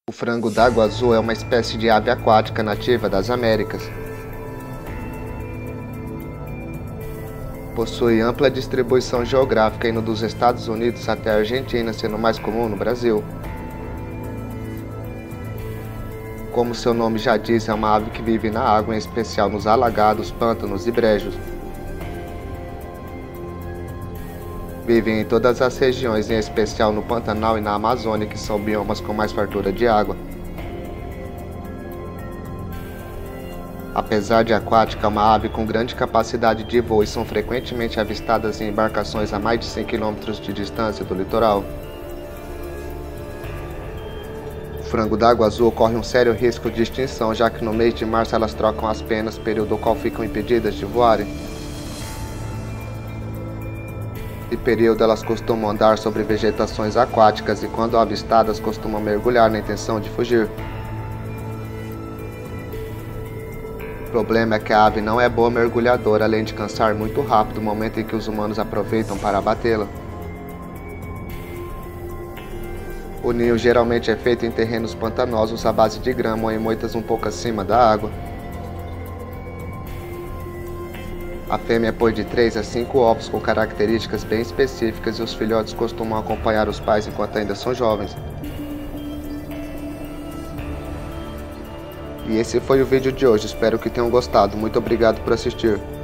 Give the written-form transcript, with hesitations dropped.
O frango d'água azul é uma espécie de ave aquática nativa das Américas. Possui ampla distribuição geográfica indo dos Estados Unidos até a Argentina, sendo mais comum no Brasil. Como seu nome já diz, é uma ave que vive na água, em especial nos alagados, pântanos e brejos. Vivem em todas as regiões, em especial no Pantanal e na Amazônia, que são biomas com mais fartura de água. Apesar de aquática, é uma ave com grande capacidade de voo e são frequentemente avistadas em embarcações a mais de 100 km de distância do litoral. O frango d'água azul corre um sério risco de extinção, já que no mês de março elas trocam as penas, período ao qual ficam impedidas de voarem. Nesse período elas costumam andar sobre vegetações aquáticas e, quando avistadas, costumam mergulhar na intenção de fugir. O problema é que a ave não é boa mergulhadora, além de cansar muito rápido no momento em que os humanos aproveitam para abatê-la. O ninho geralmente é feito em terrenos pantanosos à base de grama ou em moitas um pouco acima da água. A fêmea põe de 3 a 5 ovos com características bem específicas e os filhotes costumam acompanhar os pais enquanto ainda são jovens. E esse foi o vídeo de hoje, espero que tenham gostado. Muito obrigado por assistir.